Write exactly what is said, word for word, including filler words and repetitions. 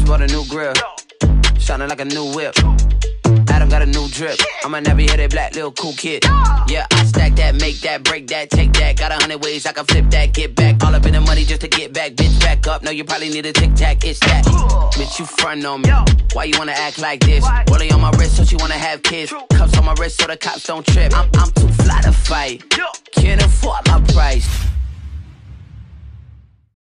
bought a new grill, shining like a new whip. Adam got a new drip. I'm a nappy headed black little cool kid. Yeah, I stack that, make that, break that, take that. Got a hundred ways I can flip that, get back. All up in the money just to get back. Bitch, back up. No, you probably need a tic tac. It's that. Bitch, you front on me. Why you wanna act like this? Rolling on my wrist so she wanna have kids. Cuffs on my wrist so the cops don't trip. I'm, I'm too fly to fight. Can't afford my price.